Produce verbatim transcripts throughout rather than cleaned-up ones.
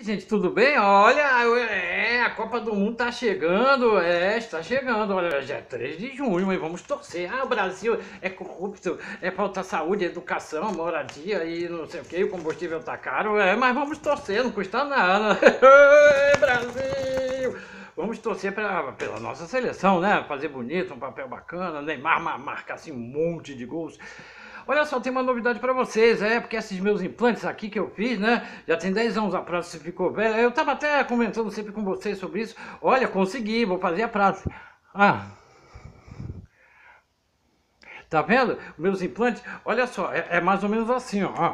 gente, tudo bem? Olha, é, a Copa do Mundo tá chegando, é, está chegando, olha, já é três de junho, mas vamos torcer. Ah, o Brasil é corrupto, é falta saúde, educação, moradia e não sei o que, o combustível tá caro, é, mas vamos torcer, não custa nada. Brasil! Vamos torcer pra, pela nossa seleção, né? Fazer bonito, um papel bacana, Neymar marcar assim um monte de gols. Olha só, tem uma novidade pra vocês, é, porque esses meus implantes aqui que eu fiz, né, já tem dez anos a prótese ficou velha, eu tava até comentando sempre com vocês sobre isso, olha, consegui, vou fazer a prótese. Ah, tá vendo? Meus implantes, olha só, é, é mais ou menos assim, ó.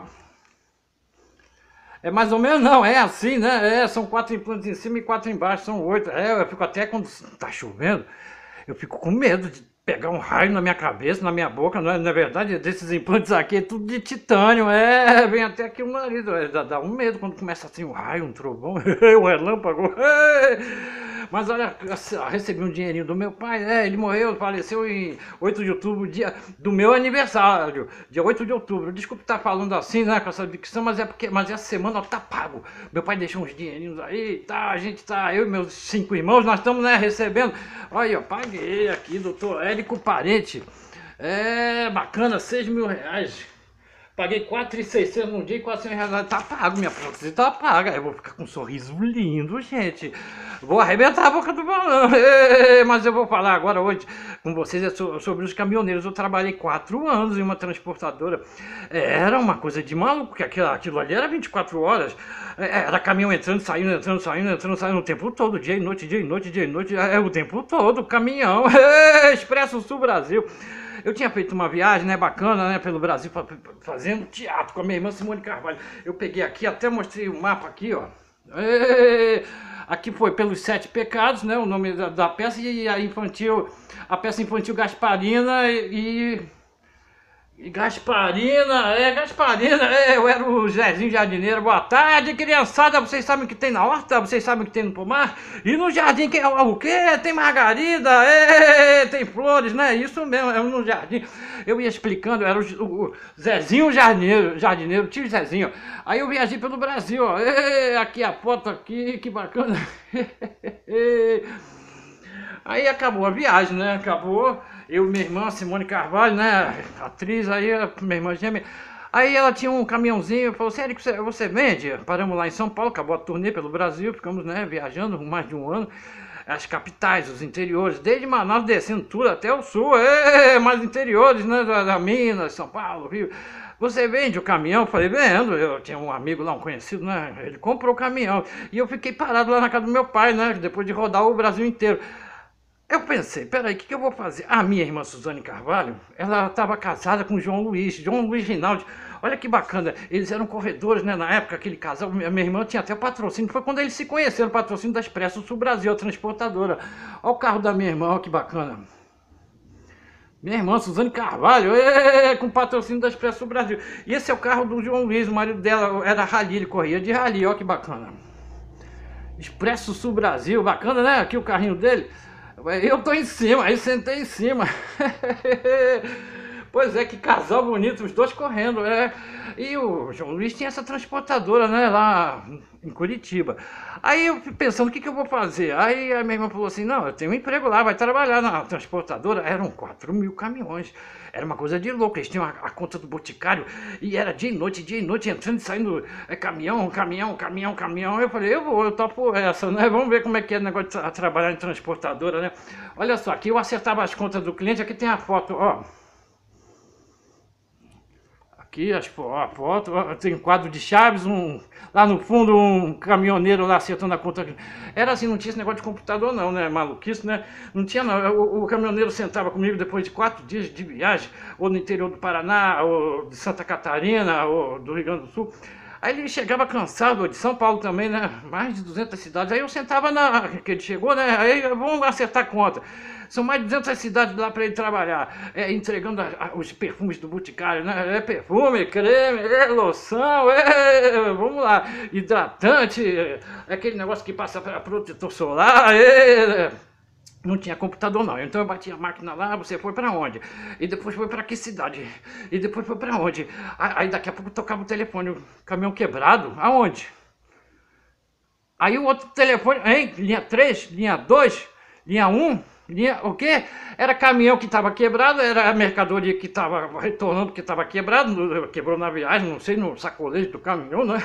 É mais ou menos não, é assim, né? É, são quatro implantes em cima e quatro embaixo, são oito. É, eu fico até quando tá chovendo, eu fico com medo de pegar um raio na minha cabeça, na minha boca, não é, na verdade, desses implantes aqui é tudo de titânio, é, vem até aqui o nariz, é, dá, dá um medo quando começa assim um raio, um trovão, o relâmpago, é. Mas olha, eu recebi um dinheirinho do meu pai, é, ele morreu, faleceu em oito de outubro, dia do meu aniversário, dia oito de outubro. Desculpe estar falando assim, né, com essa dicção, mas é porque, mas essa semana ó, tá pago. Meu pai deixou uns dinheirinhos aí, tá, a gente tá, eu e meus cinco irmãos, nós estamos, né, recebendo. Olha, eu paguei aqui, doutor Érico Parente, é, bacana, seis mil reais. Paguei quatro mil e seiscentos num dia e quatrocentos reais. Tá pago, minha prótese tá paga. Eu vou ficar com um sorriso lindo, gente. Vou arrebentar a boca do balão. Mas eu vou falar agora hoje com vocês sobre os caminhoneiros. Eu trabalhei quatro anos em uma transportadora. Era uma coisa de maluco, porque aquilo, aquilo ali era vinte e quatro horas. Era caminhão entrando, saindo, entrando, saindo, entrando, saindo o tempo todo. Dia e noite, dia e noite, dia e noite. É o tempo todo, caminhão. Expresso Sul Brasil. Eu tinha feito uma viagem, né, bacana, né, pelo Brasil, fazendo teatro com a minha irmã Simone Carvalho. Eu peguei aqui, até mostrei o mapa aqui, ó. E... aqui foi pelos Sete Pecados, né, o nome da, da peça, e a infantil, a peça infantil Gasparina e... E Gasparina, é, Gasparina, é, eu era o Zezinho Jardineiro. Boa tarde, criançada, vocês sabem o que tem na horta? Vocês sabem o que tem no pomar? E no jardim, que é o quê? Tem margarida, é, tem flores, né? Isso mesmo, é no jardim. Eu ia explicando, eu era o, o Zezinho Jardineiro, Jardineiro, tio Zezinho. Aí eu viajei pelo Brasil, ó, é, aqui a foto aqui, que bacana. Aí acabou a viagem, né? Acabou. Eu, minha irmã, Simone Carvalho, né? Atriz, aí, minha irmã gêmea. Aí ela tinha um caminhãozinho, falou, sério que você, você vende? Paramos lá em São Paulo, acabou a turnê pelo Brasil, ficamos, né, viajando mais de um ano. As capitais, os interiores, desde Manaus descendo tudo até o sul, é, mais interiores, né? Da, da Minas, São Paulo, Rio. Você vende o caminhão? Eu falei, vendo. Eu tinha um amigo lá, um conhecido, né? Ele comprou o caminhão. E eu fiquei parado lá na casa do meu pai, né? Depois de rodar o Brasil inteiro. Eu pensei, peraí, o que, que eu vou fazer? A minha irmã Suzane Carvalho, ela estava casada com João Luiz, João Luiz Rinaldi. Olha que bacana, eles eram corredores, né, na época, aquele casal, minha, minha irmã tinha até patrocínio, foi quando eles se conheceram, patrocínio da Expresso Sul Brasil, a transportadora. Olha o carro da minha irmã, olha que bacana. Minha irmã Suzane Carvalho, é, com patrocínio da Expresso Sul Brasil. E esse é o carro do João Luiz, o marido dela era rally, ele corria de rally, olha que bacana. Expresso Sul Brasil, bacana, né, aqui o carrinho dele. Eu tô em cima, aí sentei em cima. Pois é, que casal bonito, os dois correndo, é. E o João Luiz tinha essa transportadora, né, lá em Curitiba. Aí eu fui pensando, o que que eu vou fazer? Aí a minha irmã falou assim, não, eu tenho um emprego lá, vai trabalhar na transportadora. Eram quatro mil caminhões, era uma coisa de louco, eles tinham a, a conta do boticário, e era dia e noite, dia e noite, entrando e saindo, é, caminhão, caminhão, caminhão, caminhão. Eu falei, eu vou, eu topo essa, né, vamos ver como é que é o negócio de tra trabalhar em transportadora, né. Olha só, aqui eu acertava as contas do cliente, aqui tem a foto, ó. Aqui as, ó, a foto, ó, tem um quadro de Chaves, um, lá no fundo um caminhoneiro lá acertando a conta. Era assim, não tinha esse negócio de computador não, né, maluquice, né, não tinha não, o, o caminhoneiro sentava comigo depois de quatro dias de viagem, ou no interior do Paraná, ou de Santa Catarina, ou do Rio Grande do Sul. Aí ele chegava cansado, de São Paulo também, né, mais de duzentas cidades, aí eu sentava na, que ele chegou, né, aí vamos acertar a conta. São mais de duzentas cidades lá para ele trabalhar, é, entregando a, a, os perfumes do Boticário, né? É perfume, creme, é loção, é, vamos lá, hidratante, é, aquele negócio que passa para protetor solar, é, não tinha computador não, então eu bati a máquina lá, você foi para onde? E depois foi para que cidade? E depois foi para onde? Aí daqui a pouco tocava o telefone, o caminhão quebrado, aonde? Aí o outro telefone, hein? Linha três, linha dois, linha um, linha o quê? Era caminhão que estava quebrado, era a mercadoria que estava retornando que estava quebrado, quebrou na viagem, não sei, no sacolejo do caminhão, né?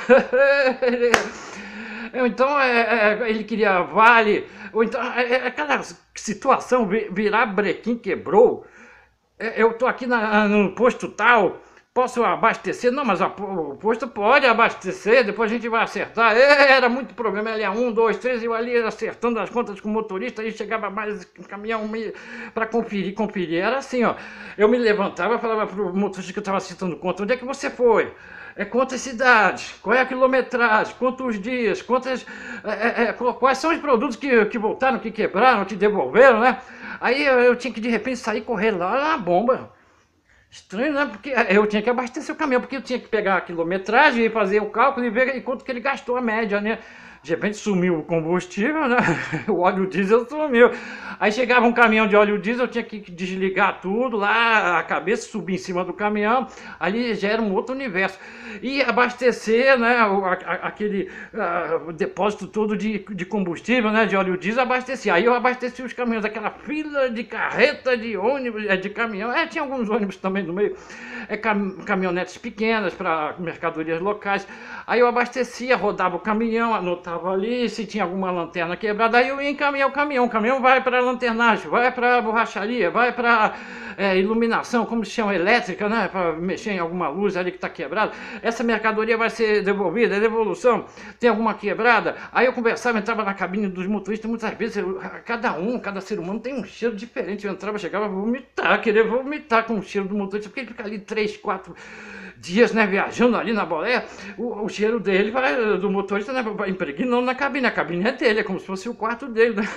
Então é, é, ele queria vale, ou então é, é aquela situação, virar brequim quebrou. É, eu tô aqui na, no posto tal, posso abastecer? Não, mas a, o posto pode abastecer, depois a gente vai acertar. É, era muito problema, ele é um, dois, três, eu ali acertando as contas com o motorista, aí chegava mais caminhão para conferir, conferir. Era assim, ó, eu me levantava e falava pro motorista que eu estava acertando conta, onde é que você foi? É quantas cidades, qual é a quilometragem, quantos dias, quantas, é, é, quais são os produtos que, que voltaram, que quebraram, que devolveram, né? Aí eu, eu tinha que de repente sair correr lá na bomba. Estranho, né? Porque eu tinha que abastecer o caminhão, porque eu tinha que pegar a quilometragem e fazer o cálculo e ver quanto que ele gastou a média, né? De repente sumiu o combustível, né? O óleo diesel sumiu. Aí chegava um caminhão de óleo diesel, eu tinha que desligar tudo lá, a cabeça, subir em cima do caminhão. Ali já era um outro universo. E abastecer, né? O, a, aquele uh, o depósito todo de, de combustível, né? De óleo diesel, abastecia. Aí eu abasteci os caminhões, aquela fila de carreta, de ônibus, de caminhão. É, tinha alguns ônibus também no meio. É, cam, caminhonetes pequenas para mercadorias locais. Aí eu abastecia, rodava o caminhão, anotava ali, se tinha alguma lanterna quebrada, aí eu ia encaminhar o caminhão. O caminhão vai para a lanternagem, vai para a borracharia, vai para é, iluminação, como se chama, elétrica, né? Para mexer em alguma luz ali que está quebrada. Essa mercadoria vai ser devolvida, é devolução, tem alguma quebrada. Aí eu conversava, entrava na cabine dos motoristas, muitas vezes, eu, cada um, cada ser humano tem um cheiro diferente. Eu entrava, chegava a vomitar, queria vomitar com o cheiro do motorista, porque ele fica ali três, quatro dias, né, viajando ali na boleia, o, o cheiro dele vai, do motorista, né, vai impregnando na cabine, a cabine é dele, é como se fosse o quarto dele, né?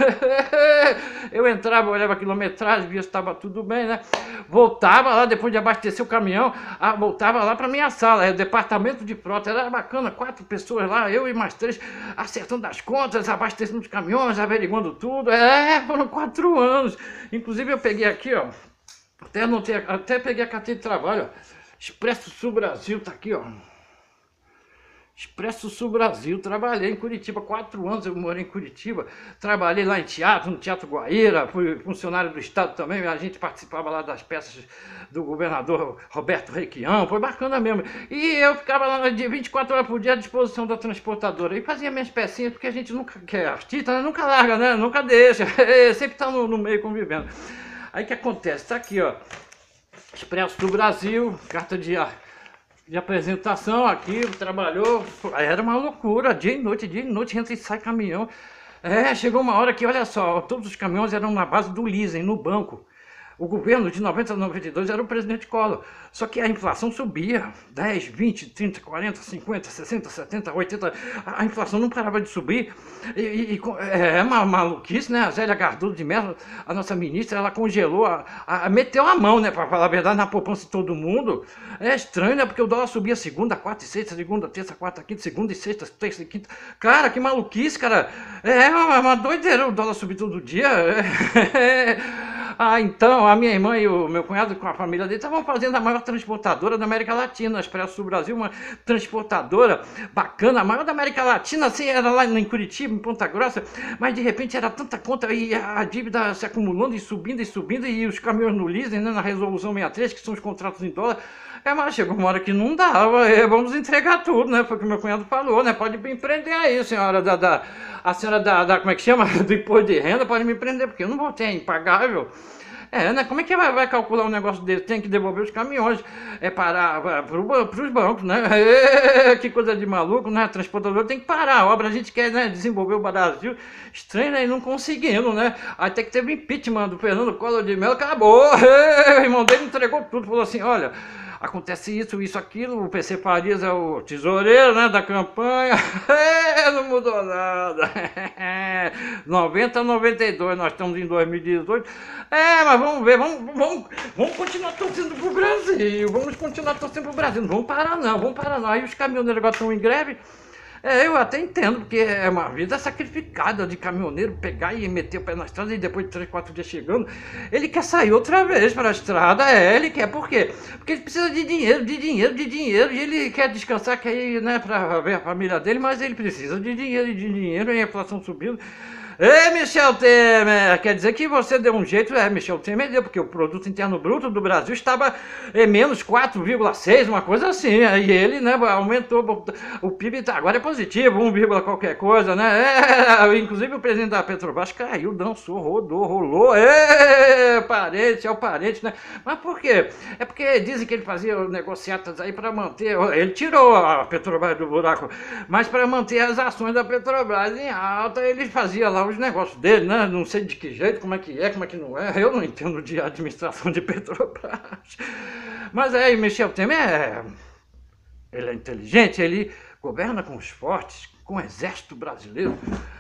Eu entrava, olhava a quilometragem, via se estava tudo bem, né, voltava lá, depois de abastecer o caminhão, a, voltava lá para minha sala, é o departamento de frota, era bacana, quatro pessoas lá, eu e mais três, acertando as contas, abastecendo os caminhões, averiguando tudo, é, foram quatro anos, inclusive eu peguei aqui, ó, até, anotei, até peguei a carteira de trabalho, ó, Expresso Sul Brasil, tá aqui, ó. Expresso Sul Brasil, trabalhei em Curitiba, quatro anos eu morei em Curitiba, trabalhei lá em teatro, no Teatro Guaíra, fui funcionário do Estado também, a gente participava lá das peças do governador Roberto Requião, foi bacana mesmo. E eu ficava lá de vinte e quatro horas por dia à disposição da transportadora, e fazia minhas pecinhas, porque a gente nunca quer artista, né? Nunca larga, né? Nunca deixa, sempre tá no, no meio convivendo. Aí o que acontece? Tá aqui, ó. Expresso do Brasil, carta de, de apresentação aqui, trabalhou, era uma loucura, dia e noite, dia e noite, entra e sai caminhão. É, chegou uma hora que, olha só, todos os caminhões eram na base do leasing, no banco. O governo de noventa a noventa e dois era o presidente Collor, só que a inflação subia, dez, vinte, trinta, quarenta, cinquenta, sessenta, setenta, oitenta, a inflação não parava de subir, e, e é uma maluquice, né, a Zélia Gardudo de Mello, a nossa ministra, ela congelou, a, a, meteu a mão, né, para falar a verdade, na poupança de todo mundo. É estranho, né, porque o dólar subia segunda, quarta e sexta, segunda, terça, quarta, quinta, segunda e sexta, terça e quinta, cara, que maluquice, cara, é uma, uma doideira o dólar subir todo dia, é... Ah, então, a minha irmã e o meu cunhado com a família dele estavam fazendo a maior transportadora da América Latina, a Expresso do Brasil, uma transportadora bacana, a maior da América Latina, assim, era lá em Curitiba, em Ponta Grossa, mas de repente era tanta conta e a dívida se acumulando e subindo e subindo, e os caminhões no leasing, né, na resolução sessenta e três, que são os contratos em dólar. É, mas chegou uma hora que não dava, é, vamos entregar tudo, né? Foi o que meu cunhado falou, né? Pode me prender aí, senhora da, da a senhora da, da, como é que chama? Do imposto de renda, pode me prender, porque eu não vou ter, é impagável. É, né? Como é que vai, vai calcular um negócio desse? Tem que devolver os caminhões, é parar para os bancos, né? É, que coisa de maluco, né? Transportador tem que parar a obra, a gente quer, né, desenvolver o Brasil, estranho, né? E não conseguindo, né? Até que teve impeachment do Fernando Collor de Mello, acabou, é, o irmão dele entregou tudo, falou assim, olha... Acontece isso, isso, aquilo, o P C Farias é o tesoureiro, né, da campanha, é, não mudou nada, noventa a noventa e dois, nós estamos em dois mil e dezoito, é, mas vamos ver, vamos, vamos, vamos continuar torcendo pro Brasil, vamos continuar torcendo pro Brasil, não vamos parar não, vamos parar não, aí os caminhoneiros agora estão em greve, É, eu até entendo, porque é uma vida sacrificada de caminhoneiro pegar e meter o pé na estrada e depois de três, quatro dias chegando, ele quer sair outra vez para a estrada, é, ele quer, por quê? Porque ele precisa de dinheiro, de dinheiro, de dinheiro, e ele quer descansar, quer ir, né, para ver a família dele, mas ele precisa de dinheiro e de dinheiro, e a inflação subindo. Ei, Michel Temer, quer dizer que você deu um jeito, é, Michel Temer deu, porque o produto interno bruto do Brasil estava em menos quatro vírgula seis, uma coisa assim, e ele, né, aumentou, o P I B tá, agora é positivo, um, qualquer coisa, né, é, inclusive o presidente da Petrobras caiu, dançou, rodou, rolou, é, parente, é o parente, né, mas por quê? É porque dizem que ele fazia negociatas aí para manter, ele tirou a Petrobras do buraco, mas para manter as ações da Petrobras em alta, ele fazia lá os negócios dele, né? Não sei de que jeito, como é que é, como é que não é. Eu não entendo de administração de Petrobras. Mas é, Michel Temer é... ele é inteligente, ele governa com os fortes, com o exército brasileiro.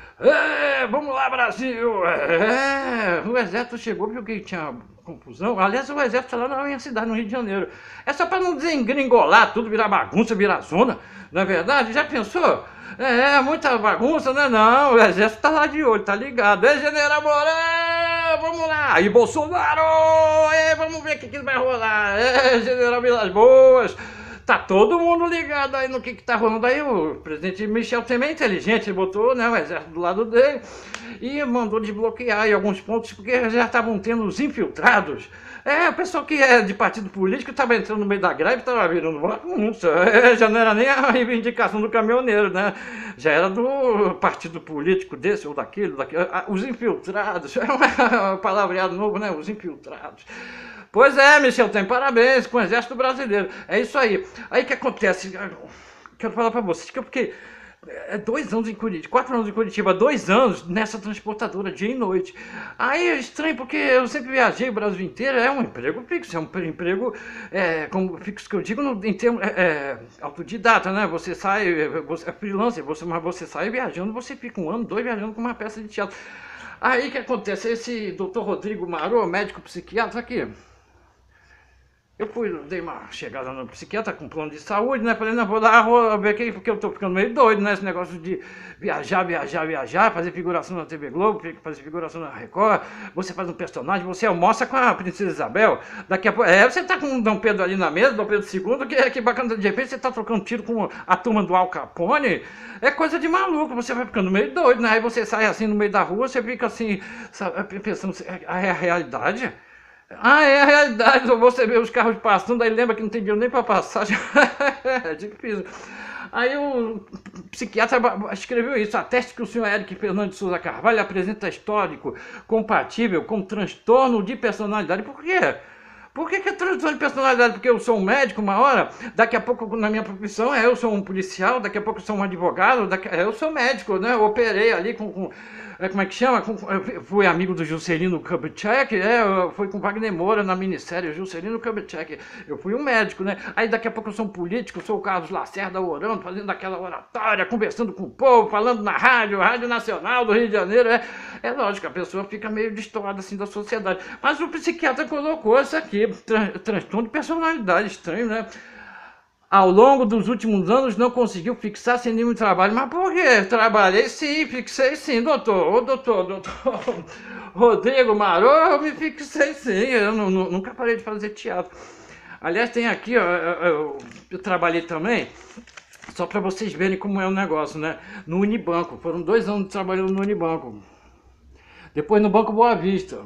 É, vamos lá, Brasil! É, o exército chegou porque tinha confusão. Aliás, o exército lá na minha cidade, no Rio de Janeiro. É só para não desengringolar, tudo virar bagunça, virar zona. Não é verdade? Já pensou? É, muita bagunça, né? Não, o exército tá lá de olho, tá ligado. É, General Mourão, vamos lá. E Bolsonaro, é, vamos ver o que, que vai rolar. É, General Vilas Boas. Tá todo mundo ligado aí no que que tá rolando aí. O presidente Michel Temer é inteligente, ele botou, né, o exército do lado dele e mandou desbloquear aí alguns pontos, porque já estavam tendo os infiltrados. É, o pessoal que é de partido político estava entrando no meio da greve, estava virando bagunça. É, já não era nem a reivindicação do caminhoneiro, né? Já era do partido político desse ou daquele, daquele. Os infiltrados, é um palavreado novo, né? Os infiltrados. Pois é, Michel, tem parabéns com o Exército Brasileiro. É isso aí. Aí o que acontece? Quero falar pra vocês que eu fiquei é, dois anos em Curitiba, quatro anos em Curitiba, dois anos nessa transportadora, dia e noite. Aí é estranho, porque eu sempre viajei o Brasil inteiro, é um emprego fixo, é um emprego, é, como fixo que eu digo, no, em termos é, é, autodidata, né? Você sai, você é freelancer, você, mas você sai viajando, você fica um ano, dois viajando com uma peça de teatro. Aí o que acontece? Esse doutor Rodrigo Marô, médico psiquiatra aqui, eu fui, dei uma chegada no psiquiatra com plano de saúde, né? Falei, não, vou lá vou ver aqui, porque eu tô ficando meio doido, né? Esse negócio de viajar, viajar, viajar, fazer figuração na T V Globo, fazer figuração na Record, você faz um personagem, você almoça com a Princesa Isabel, daqui a pouco, é, você tá com o Dom Pedro ali na mesa, Dom Pedro segundo, que, que bacana, de repente você tá trocando tiro com a turma do Al Capone, é coisa de maluco, você vai ficando meio doido, né? Aí você sai assim no meio da rua, você fica assim, sabe, pensando, é a realidade? Ah, é a realidade, você vê os carros passando, aí lembra que não tem dinheiro nem para passagem, é difícil. Aí o psiquiatra escreveu isso, ateste que o senhor Eric Fernando de Souza Carvalho apresenta histórico compatível com transtorno de personalidade. Por quê? Por que, que é transtorno de personalidade? Porque eu sou um médico uma hora, daqui a pouco na minha profissão é, eu sou um policial, daqui a pouco eu sou um advogado, daqui, eu sou médico, né? Eu operei ali com... com é, como é que chama? Com, fui amigo do Juscelino Kubitschek, é, foi com Wagner Moura na minissérie Juscelino Kubitschek. Eu fui um médico, né? Aí daqui a pouco eu sou um político, sou o Carlos Lacerda orando, fazendo aquela oratória, conversando com o povo, falando na rádio, Rádio Nacional do Rio de Janeiro. É, é lógico, a pessoa fica meio destoada assim da sociedade. Mas o psiquiatra colocou isso aqui, tran transtorno de personalidade, estranho, né? Ao longo dos últimos anos não conseguiu fixar sem nenhum trabalho. Mas por quê? Trabalhei sim, fixei sim, doutor. Ô doutor, doutor Rodrigo Marô, eu me fixei sim. Eu nunca parei de fazer teatro. Aliás, tem aqui, ó, eu, eu trabalhei também, só para vocês verem como é o negócio, né? No Unibanco. Foram dois anos trabalhando no Unibanco. Depois no Banco Boa Vista.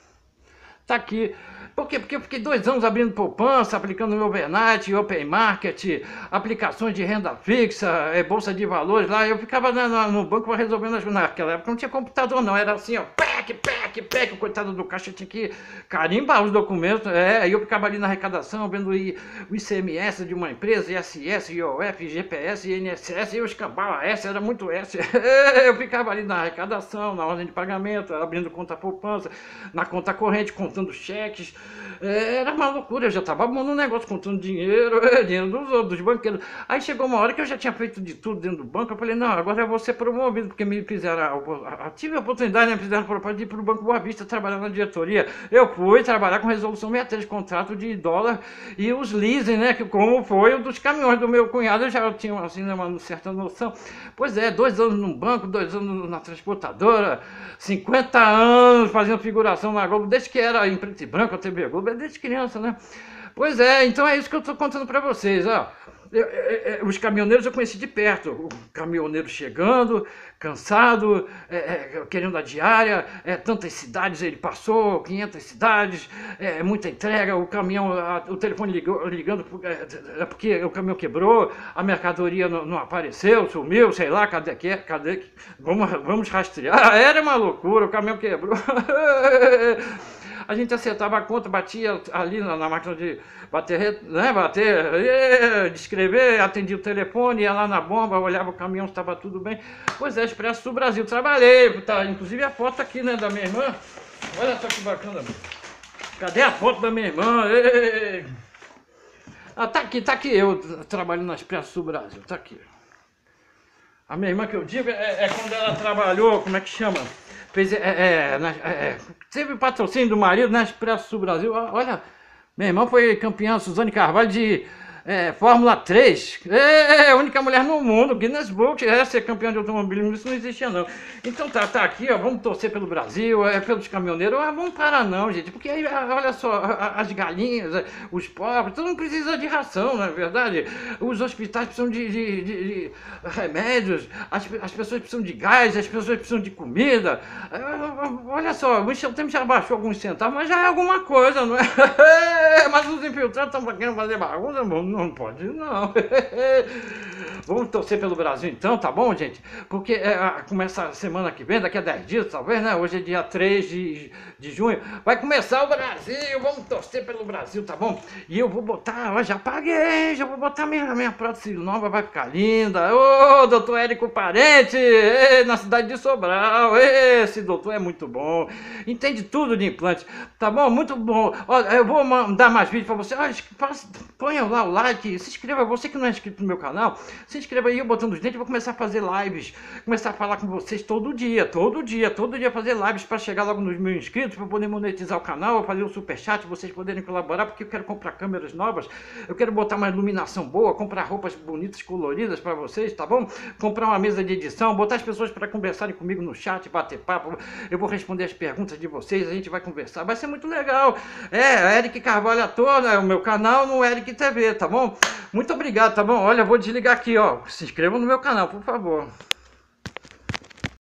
Tá aqui. Por quê? Porque eu fiquei dois anos abrindo poupança, aplicando no overnight, open market, aplicações de renda fixa, é, bolsa de valores lá. Eu ficava na, na, no banco resolvendo as... Naquela época não tinha computador não, era assim, ó, pec, pec, pec, o coitado do caixa tinha que carimbar os documentos. É, aí eu ficava ali na arrecadação, vendo o, I, o I C M S de uma empresa, I S S, I O F, G P S, I N S S, e eu escambava S, era muito S. Eu ficava ali na arrecadação, na ordem de pagamento, abrindo conta poupança, na conta corrente, contando cheques. É, era uma loucura, eu já estava montando um negócio, contando dinheiro, é, dinheiro dos outros, dos banqueiros. Aí chegou uma hora que eu já tinha feito de tudo dentro do banco, eu falei, não, agora eu vou ser promovido, porque me fizeram, a, a, tive a oportunidade, né, me fizeram a proposta de ir para o Banco Banco Boa Vista trabalhar na diretoria. Eu fui trabalhar com resolução sessenta e três, contrato de dólar e os leasing, né? Que como foi o dos caminhões do meu cunhado, eu já tinha assim, uma certa noção. Pois é, dois anos no banco, dois anos na transportadora, cinquenta anos fazendo figuração na Globo, desde que era em preto e branco, a T V Globo, desde criança, né? Pois é, então é isso que eu estou contando para vocês, ó. Eu, eu, eu, os caminhoneiros eu conheci de perto, o caminhoneiro chegando, cansado, é, é, querendo a diária, é, tantas cidades ele passou, quinhentas cidades, é, muita entrega, o caminhão, a, o telefone ligou, ligando, é, é porque o caminhão quebrou, a mercadoria não, não apareceu, sumiu, sei lá, cadê que cadê, vamos, vamos rastrear, era uma loucura, o caminhão quebrou. A gente acertava a conta, batia ali na, na máquina de bater, né, bater, de escrever, atendia o telefone, ia lá na bomba, olhava o caminhão, estava tudo bem. Pois é, Expresso do Brasil, trabalhei, tá, inclusive a foto aqui, né, da minha irmã. Olha só que bacana. Cadê a foto da minha irmã? Ei! Ah, tá aqui, tá aqui, eu trabalho na Expresso do Brasil, tá aqui. A minha irmã que eu digo é, é quando ela trabalhou, como é que chama? Fez, é, é, na, é, teve patrocínio do marido na Expresso do Brasil. Olha, minha irmã foi campeã, Suzane Carvalho, de é, Fórmula três. É a única mulher no mundo, Guinness Book, é ser campeã de automobilismo, isso não existia não. Então tá, tá aqui, ó, vamos torcer pelo Brasil, é, pelos caminhoneiros, ah, vamos parar não, gente, porque aí, olha só, as galinhas, os pobres, todo mundo precisa de ração, não é verdade? Os hospitais precisam de, de, de, de remédios, as, as pessoas precisam de gás, as pessoas precisam de comida. Olha só, o Michel Temer já baixou alguns centavos, mas já é alguma coisa, não é? Mas os infiltrados estão querendo fazer bagunça, não pode não. Vamos torcer pelo Brasil então, tá bom, gente? Porque é, começa a semana que vem, daqui a dez dias, talvez, né? Hoje é dia três de, de junho. Vai começar o Brasil, vamos torcer pelo Brasil, tá bom? E eu vou botar, ó, já paguei, já vou botar minha, minha prótese nova, vai ficar linda. Ô, doutor Érico Parente, na cidade de Sobral. Esse doutor é muito bom, entende tudo de implante, tá bom? Muito bom. Ó, eu vou mandar mais vídeos pra você. Ó, ponha lá o like, se inscreva, você que não é inscrito no meu canal, se inscreva aí, eu botando os dentes, eu vou começar a fazer lives, começar a falar com vocês todo dia, todo dia, todo dia fazer lives para chegar logo nos mil inscritos, para poder monetizar o canal, fazer o superchat, vocês poderem colaborar, porque eu quero comprar câmeras novas, eu quero botar uma iluminação boa, comprar roupas bonitas, coloridas para vocês, tá bom? Comprar uma mesa de edição, botar as pessoas para conversarem comigo no chat, bater papo, eu vou responder as perguntas de vocês, a gente vai conversar, vai ser muito legal. É, Eric Carvalho Ator, né, o meu canal no Eric T V, tá bom? Muito obrigado, tá bom? Olha, eu vou desligar aqui, ó. Se inscrevam no meu canal, por favor.